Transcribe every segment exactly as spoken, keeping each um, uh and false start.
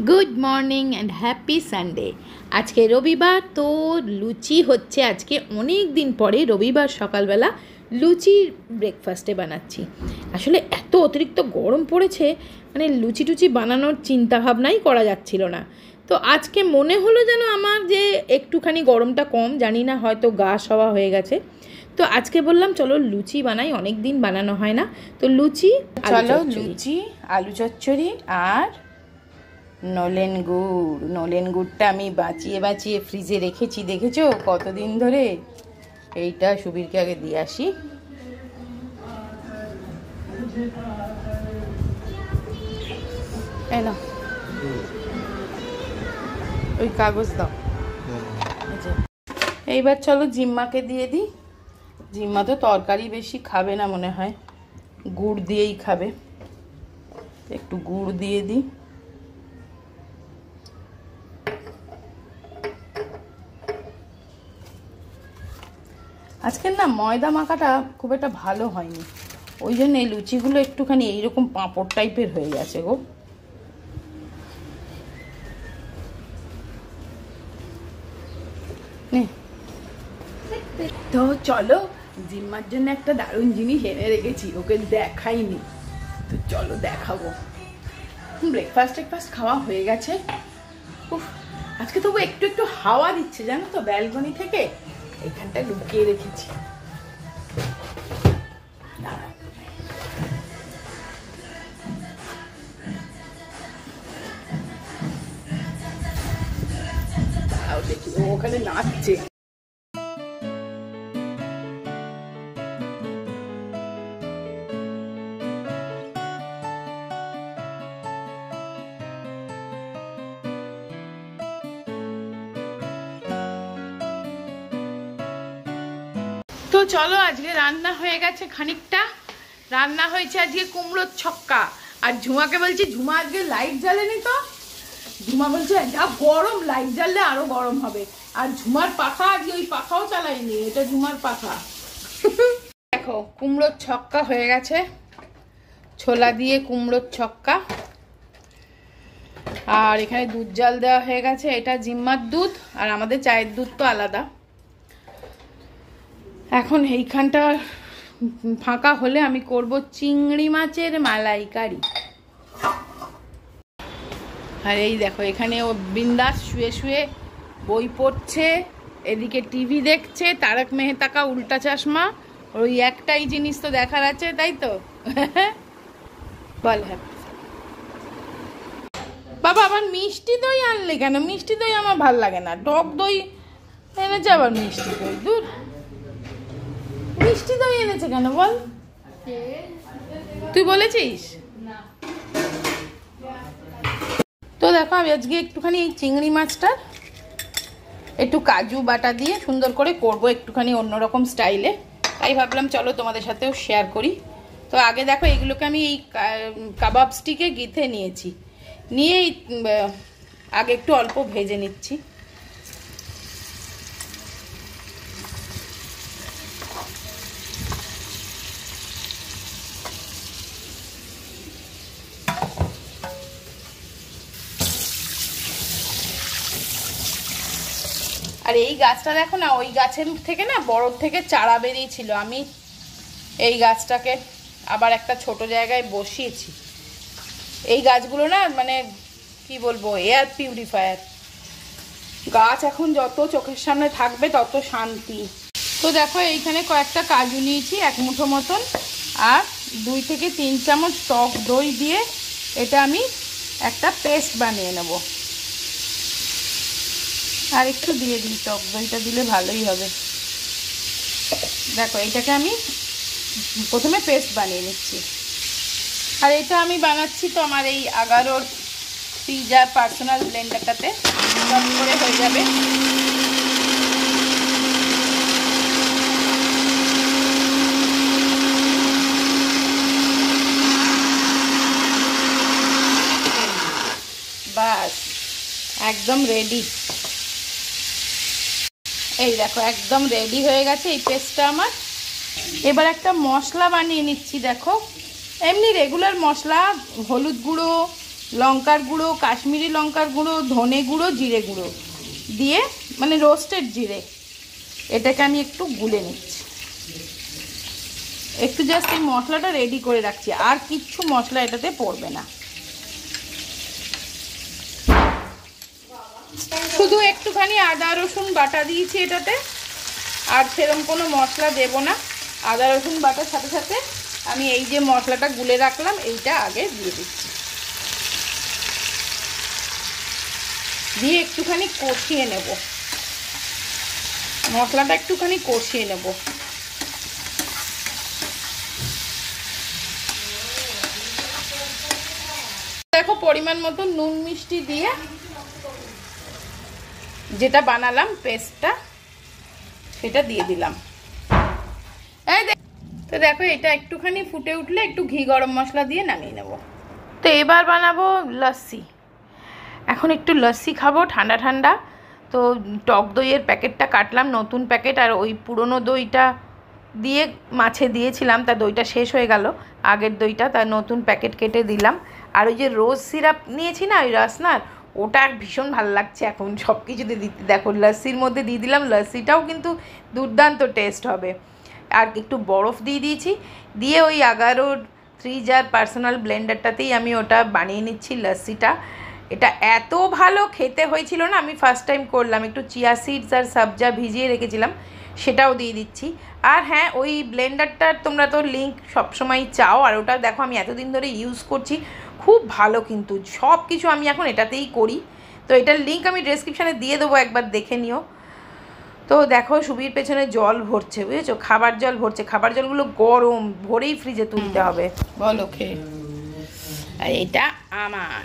Good morning and happy Sunday. আজকে রবিবার, তো লুচি হচ্ছে। আজকে অনেক দিন পরে রবিবার সকালবেলা লুচি ব্রেকফাস্টে বানাচ্ছি। আসলে এত অতিরিক্ত গরম পড়েছে, মানে লুচি টুচি বানানোর চিন্তাভাবনাই করা যাচ্ছিল না। তো আজকে মনে হলো যেন আমার যে একটুখানি গরমটা কম, জানি না হয়তো গা সওয়া হয়ে গেছে। তো আজকে বললাম চলো লুচি বানাই, অনেক দিন বানানো হয় না। তো লুচি, চলো লুচি, আলু চচ্চড়ি আর নলেন গুড়। নলেন গুড়টা আমি বাঁচিয়ে বাঁচিয়ে ফ্রিজে রেখেছি, দেখেছো কতদিন ধরে। এইটা সুবীরকে আগে দিয়ে আসি। এই নাও, ওই কাগজ দাও। এইবার চলো জিম্মাকে দিয়ে দিই। জিম্মা তো তরকারি বেশি খাবে না মনে হয়, গুড় দিয়েই খাবে। একটু গুড় দিয়ে দিই। আজকের না ময়দা মাখাটা খুব একটা ভালো হয়নি, ওই জন্য এই লুচিগুলো একটুখানি এইরকম পাঁপড় টাইপের হয়ে গেছে গো। তো চলো, জিম্মার জন্য একটা দারুণ জিনিস এনে রেখেছি, ওকে দেখাইনি, তো চলো দেখাবো। ব্রেকফাস্ট ব্রেকফাস্ট খাওয়া হয়ে গেছে। উফ, আজকে তবু একটু একটু হাওয়া দিচ্ছে জানো তো, ব্যালকনি থেকে এখানটা লুকিয়ে রেখেছি। দেখি ও ওখানে নাচছে। তো চলো, আজকে রান্না হয়ে গেছে খানিকটা। রান্না হয়েছে আজকে কুমড়োর ছক্কা। আর ঝুমাকে বলছি, ঝুমা আজকে লাইট জ্বালেনি তো। ঝুমা বলছে যা গরম, লাইট জ্বাললে আরো গরম হবে। আর ঝুমার পাখা আজকে, ওই পাখাও চালাইনি, এটা ঝুমার পাখা। দেখো কুমড়োর ছক্কা হয়ে গেছে, ছোলা দিয়ে কুমড়োর ছক্কা। আর এখানে দুধ জাল দেওয়া হয়ে গেছে, এটা জিম্মার দুধ, আর আমাদের চায়ের দুধ তো আলাদা। এখন এইখানটা ফাঁকা হলে আমি করব চিংড়ি মাছের মালাইকারি। আর এই দেখো এখানে ও বিন্দাস শুয়ে শুয়ে বই পড়ছে, এদিকে টিভি দেখছে, তারক মেহতা কা উল্টা চশমা। ওই একটাই জিনিস তো দেখার আছে, তাই তো? বল হ্যাঁ বাবা, আবার মিষ্টি দই আনলে কেন? মিষ্টি দই আমার ভাল লাগে না, টক দই এনেছে আবার মিষ্টি দই। দূর, মিষ্টি দই এনেছে কেন বল? তুই বলেছিস? তো দেখো আমি আজকে একটুখানি এই চিংড়ি মাছটা একটু কাজু বাটা দিয়ে সুন্দর করে করব, একটুখানি অন্যরকম স্টাইলে। তাই ভাবলাম চলো তোমাদের সাথেও শেয়ার করি। তো আগে দেখো এগুলোকে আমি এই কাবাব স্টিকে গেঁথে নিয়েছি, নিয়ে আগে একটু অল্প ভেজে নিচ্ছি। আর এই গাছটা দেখো না, ওই গাছের থেকে না বড় থেকে চারা বেরিয়েছিল, আমি এই গাছটাকে আবার একটা ছোট জায়গায় বসিয়েছি। এই গাছগুলো না মানে কি বলবো, এয়ার পিউরিফায়ার গাছ। এখন যত চোখের সামনে থাকবে তত শান্তি। তো দেখো এইখানে কয়েকটা কাজু নিয়েছি, এক মুঠো মতন, আর দুই থেকে তিন চামচ টক দই দিয়ে এটা আমি একটা পেস্ট বানিয়ে নেব। আর একটু দিয়ে দিই, টক দইটা দিলে ভালোই হবে। দেখো এইটাকে আমি প্রথমে পেস্ট বানিয়ে নিচ্ছি। আর এটা আমি বানাচ্ছি তো আমার এই আগারোর পিৎজা পার্সোনাল ব্লেন্ডারটাতে, সব করে হয়ে যাবে। বাস একদম রেডি। এই দেখো একদম রেডি হয়ে গেছে এই পেস্টটা আমার। এবার একটা মশলা বানিয়ে নিচ্ছি। দেখো এমনি রেগুলার মশলা, হলুদ গুঁড়ো, লঙ্কার গুঁড়ো, কাশ্মীরি লঙ্কার গুঁড়ো, ধনে গুঁড়ো, জিরে গুঁড়ো দিয়ে, মানে রোস্টেড জিরে, এটাকে আমি একটু গুলে নিচ্ছি। একটু জাস্ট এই মশলাটা রেডি করে রাখছি, আর কিচ্ছু মশলা এটাতে পড়বে না, শুধু একটুখানি আদা রসুন বাটা দিয়েছি এটাতে, আর সেরকম কোনো মশলা দেব না। আদা রসুন বাটার সাথে সাথে আমি এই যে মশলাটা গুলে রাখলাম এইটা আগে দিয়ে দিচ্ছি, দিয়ে একটুখানি কষিয়ে নেব, মশলাটা একটুখানি কষিয়ে নেব। দেখো পরিমাণ মতো নুন মিষ্টি দিয়ে যেটা বানালাম পেস্টটা সেটা দিয়ে দিলাম। এই তো দেখো এটা একটুখানি ফুটে উঠলে একটু ঘি গরম মশলা দিয়ে নামিয়ে নেব। তো এবার বানাবো লস্যি। এখন একটু লস্যি খাবো ঠান্ডা ঠান্ডা। তো টক দইয়ের প্যাকেটটা কাটলাম, নতুন প্যাকেট, আর ওই পুরনো দইটা দিয়ে মাছে দিয়েছিলাম, তার দইটা শেষ হয়ে গেল, আগের দইটা, তার নতুন প্যাকেট কেটে দিলাম। আর ওই যে রোজ সিরাপ নিয়েছি না ওই রসনার, ওটা ভীষণ ভালো লাগছে এখন সব কিছুতে দিতে। দেখো লস্যির মধ্যে দিয়ে দিলাম, লস্যিটাও কিন্তু দুর্দান্ত টেস্ট হবে। আর একটু বরফ দিয়ে দিয়েছি, দিয়ে ওই এগারোর থ্রি জার পার্সোনাল ব্লেন্ডারটাতেই আমি ওটা বানিয়ে নিচ্ছি লস্যিটা। এটা এত ভালো খেতে হয়েছিল না, আমি ফার্স্ট টাইম করলাম। একটু চিয়া সিডস আর সবজা ভিজিয়ে রেখেছিলাম, সেটাও দিয়ে দিচ্ছি। আর হ্যাঁ, ওই ব্লেন্ডারটার তোমরা তো লিঙ্ক সবসময় চাও, আর ওটা দেখো আমি এতদিন ধরে ইউজ করছি, খুব ভালো, কিন্তু সব কিছু আমি এখন এটাতেই করি। তো এটার লিঙ্ক আমি ডেসক্রিপশানে দিয়ে দেবো, একবার দেখে নিও। তো দেখো সুবির পেছনে জল ভরছে, বুঝেছো, খাবার জল ভরছে, খাবার জলগুলো গরম, ভরেই ফ্রিজে তুলতে হবে। বলো খেয়ে, আর এটা আমার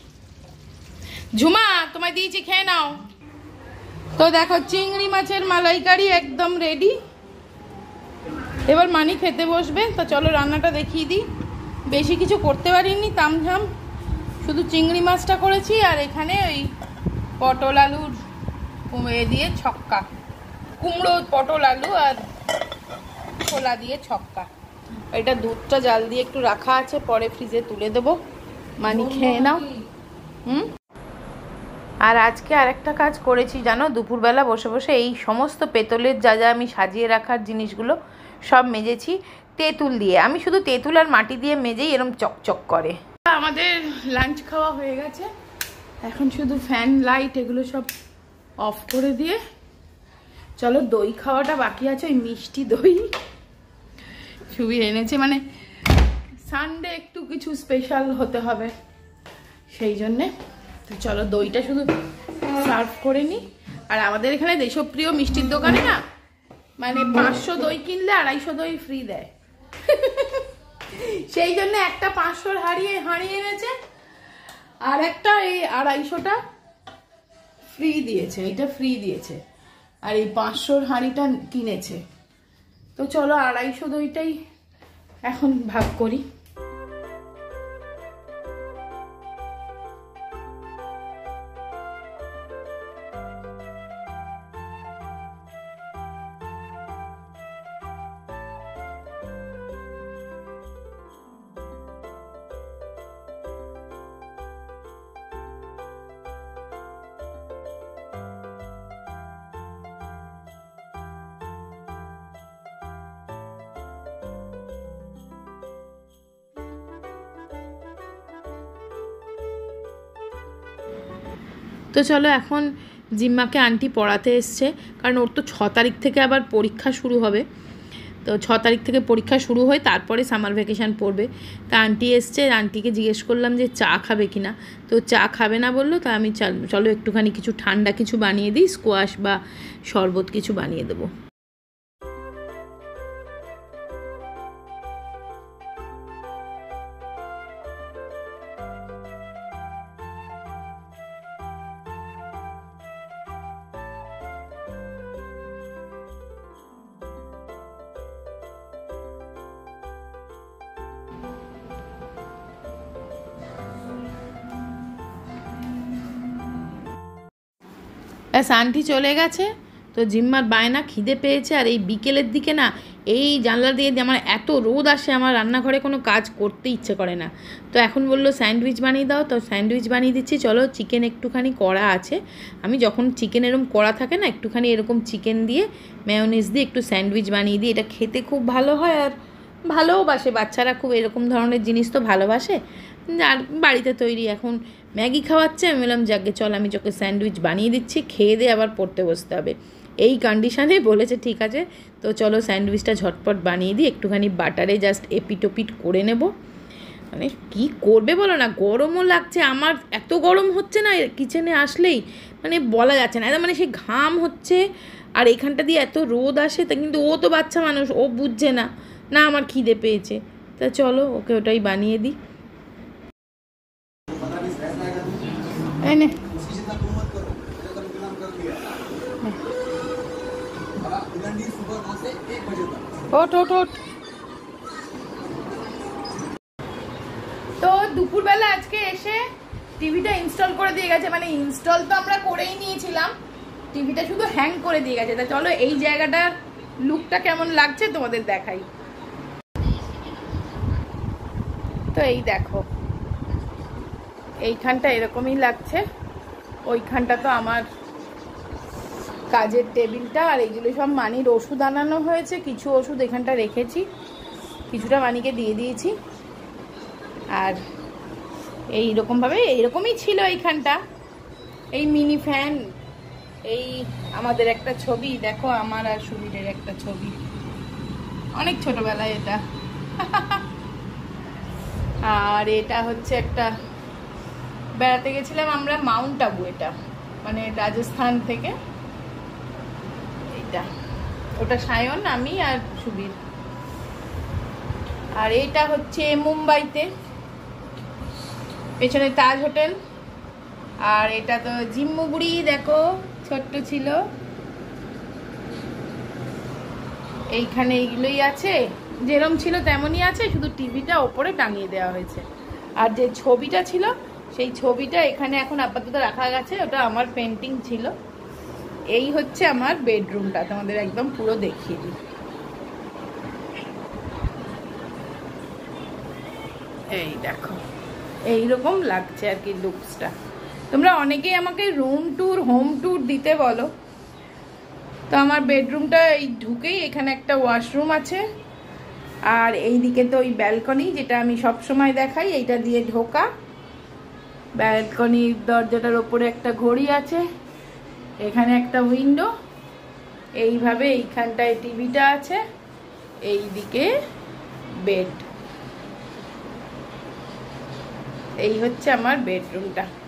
ঝুমা, তোমায় দিয়েছি, খেয়ে নাও। তো দেখো চিংড়ি মাছের মালাইকারি একদম রেডি। এবার মানি খেতে বসবে, তো চলো রান্নাটা দেখিয়ে দিই। বেশি কিছু করতে পারিনি, তামঝাম, শুধু চিংড়ি মাছটা করেছি, আর এখানে ওই পটল আলুর এ দিয়ে ছক্কা, কুমড়ো পটল আলু আর ছোলা দিয়ে ছক্কা। এটা দুধটা জাল দিয়ে একটু রাখা আছে, পরে ফ্রিজে তুলে দেবো। মানি খেয়ে নাও। হুম। আর আজকে আরেকটা কাজ করেছি জানো, দুপুরবেলা বসে বসে এই সমস্ত পেতলের যা যা আমি সাজিয়ে রাখার জিনিসগুলো সব মেজেছি তেঁতুল দিয়ে। আমি শুধু তেঁতুল আর মাটি দিয়ে মেজেই এরম চকচক করে। আমাদের লাঞ্চ খাওয়া হয়ে গেছে, এখন শুধু ফ্যান লাইট এগুলো সব অফ করে দিয়ে চলো দই খাওয়াটা বাকি আছে, ওই মিষ্টি দই সুবি এনেছে, মানে সানডে একটু কিছু স্পেশাল হতে হবে সেই জন্যে। তো চলো দইটা শুধু সার্ভ করে নিই। আর আমাদের এখানে দেশপ্রিয় মিষ্টির দোকানে না, মানে পাঁচশো দই কিনলে আড়াইশো দই ফ্রি দেয়, সেই জন্য একটা পাঁচশোর হারিয়ে হারিয়ে এনেছে, আর একটা এই আড়াইশোটা ফ্রি দিয়েছে, এটা ফ্রি দিয়েছে, আর এই পাঁচশোর হাঁড়িটা কিনেছে। তো চলো আড়াইশো দইটাই এখন ভাগ করি। তো চলো এখন জিম্মাকে আন্টি পড়াতে এসছে, কারণ ওর তো ছ তারিখ থেকে আবার পরীক্ষা শুরু হবে। তো ছ তারিখ থেকে পরীক্ষা শুরু হয়, তারপরে সামার ভ্যাকেশান পড়বে। তা আন্টি এসছে, আন্টিকে জিজ্ঞেস করলাম যে চা খাবে কি না, তো চা খাবে না বললো। তা আমি চলো একটুখানি কিছু ঠান্ডা কিছু বানিয়ে দিই, স্কোয়াশ বা শরবত কিছু বানিয়ে দেবো। ব্যাস আন্টি চলে গেছে। তো জিম্মার বায়না খিদে পেয়েছে, আর এই বিকেলের দিকে না এই জানলা দিয়ে আমার এত রোদ আসে, আমার রান্নাঘরে কোনো কাজ করতে ইচ্ছে করে না। তো এখন বললো স্যান্ডউইচ বানিয়ে দাও, তো স্যান্ডউইচ বানিয়ে দিচ্ছি। চলো, চিকেন একটুখানি কড়া আছে, আমি যখন চিকেন এরকম কড়া থাকে না, একটুখানি এরকম চিকেন দিয়ে মেয়োনিজ দিয়ে একটু স্যান্ডউইচ বানিয়ে দিই। এটা খেতে খুব ভালো হয়, আর ভালোবাসে বাচ্চারা খুব, এরকম ধরনের জিনিস তো ভালোবাসে। আর বাড়িতে তৈরি, এখন ম্যাগি খাওয়াচ্ছে, আমি বললাম যাকে চল আমি চোখে স্যান্ডউইচ বানিয়ে দিচ্ছি, খেয়ে দিয়ে আবার পড়তে বসতে হবে। এই কন্ডিশানে বলেছে ঠিক আছে, তো চলো স্যান্ডউইচটা ঝটপট বানিয়ে দিই, একটুখানি বাটারে জাস্ট এপিটোপিট করে নেব। মানে কি করবে বলো না, গরমও লাগছে আমার, এত গরম হচ্ছে না কিচেনে আসলেই, মানে বলা যাচ্ছে না, মানে সে ঘাম হচ্ছে, আর এখানটা দিয়ে এত রোদ আসে। তা কিন্তু ও তো বাচ্চা মানুষ, ও বুঝছে না, না আমার খিদে পেয়েছে, তা চলো ওকে ওটাই বানিয়ে দিই। এনে ওঠ ওঠ ওঠ। তো দুপুরবেলা আজকে এসে টিভিটা ইনস্টল করে দিয়ে গেছে, মানে ইনস্টল তো আমরা করেই নিয়েছিলাম, টিভিটা শুধু হ্যাং করে দিয়ে গেছে। তা চলো এই জায়গাটার লুকটা কেমন লাগছে তোমাদের দেখাই। তো এই দেখো, এইখানটা এরকমই লাগছে, ওইখানটা তো আমার কাজের টেবিলটা, আর এইগুলো সব মানির ওষুধ আনানো হয়েছে, কিছু ওষুধ এখানটা রেখেছি, কিছুটা মানিকে দিয়ে দিয়েছি। আর এইরকমভাবে এইরকমই ছিল এইখানটা, এই মিনি ফ্যান, এই আমাদের একটা ছবি দেখো, আমার আর সুবীরের একটা ছবি, অনেক ছোটবেলায় এটা। আর এটা হচ্ছে একটা, বেড়াতে গেছিলাম আমরা মাউন্ট আবু, এটা মানে রাজস্থান থেকে, এইটা ওটা সায়ন, আমি আর সুবীর। আর এটা হচ্ছে মুম্বাইতে, পেছনে তাজ হোটেল। আর এটা তো জিম্মুগুড়ি, দেখো ছোট্ট ছিল, এইখানে এইগুলোই আছে, যেরকম ছিল তেমনই আছে, শুধু টিভিটা ওপরে টাঙিয়ে দেওয়া হয়েছে। আর যে ছবিটা ছিল সেই ছবিটা এখানে এখন আপাতত রাখা গেছে, ওটা আমার পেন্টিং ছিল। এই হচ্ছে আমার বেডরুমটা, তোমাদের একদম পুরো দেখিয়ে দিই। এই দেখো, এইরকম লাগছে আর কি লুকসটা। তোমরা অনেকেই আমাকে রুম ট্যুর, হোম ট্যুর দিতে বলো। তো আমার বেডরুমটা এই ঢুকেই এখানে একটা ওয়াশরুম আছে, আর এই দিকে তো ওই ব্যালকনি, যেটা আমি সব সময় দেখাই, এইটা দিয়ে ঢোকা। ব্যালকনির দরজাটার ওপরে একটা ঘড়ি আছে, এখানে একটা উইন্ডো, এইভাবে এইখানটায় টিভিটা আছে, এই দিকে বেড। এই হচ্ছে আমার বেডরুমটা।